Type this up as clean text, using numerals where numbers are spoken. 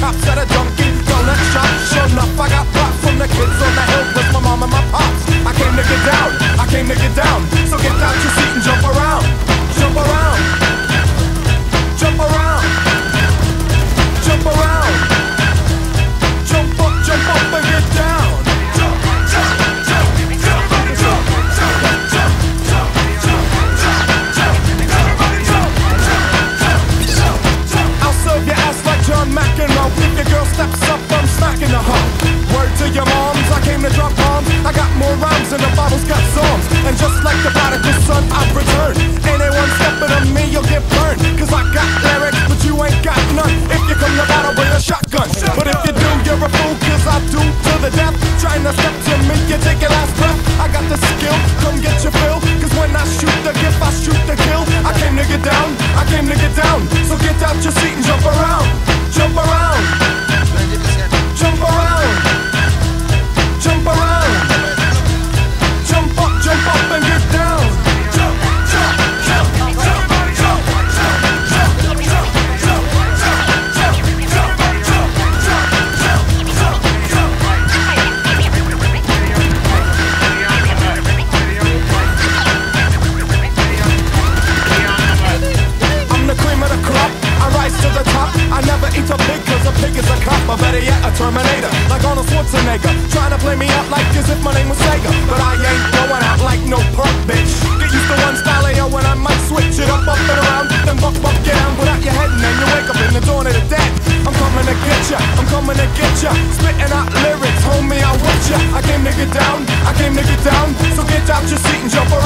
cops at a Dunkin' Donut shop. Sure enough, I got props from the kids on the hill with my mom and my pops. I came to get down, I came to get down. So get out your seat and jump around, jump around, jump around, jump around, jump up and get down. Jump, jump, jump, jump, jump, jump, jump, jump, jump, everybody jump, jump, jump, jump. I'll serve your ass like John McEnroe. If your girl steps up, I'm smacking the hoe. Word to your moms, I came to drop bombs. I got more rhymes than the Bible's got songs. And just like the prodigal son, I've returned. Anyone stepping on me, you'll get burned. Cause I got lyrics, but you ain't got none. If you come to battle, bring a shotgun. But if you do, you're a fool, cause I do to the death. Trying to step to me, you take your last breath. I got the skill, come get your fill. Cause when I shoot the gift, I shoot the kill. I came to get down, I came to get down. So get out your seat and jump around. Jump around. Jump around. Jump around. Jump up and get down. Jump, jump, jump, jump, jump, jump, jump, jump, jump, jump, I'm the cream of the crop, I rise to the top. I never eat a pig cause a pig is a cop. Or better yet, a Terminator, like Arnold Schwarzenegger. Trying to play me out like as if my name was Sega. But I ain't going out like no punk bitch. Get used to one style of yo when I might switch it up and around. Then buck, get down without your head and then you wake up in the dawn of the dead. I'm coming to get ya, I'm coming to get ya. Spitting out lyrics, homie, I want ya. I came to get down, I came to get down. So get out your seat and jump around.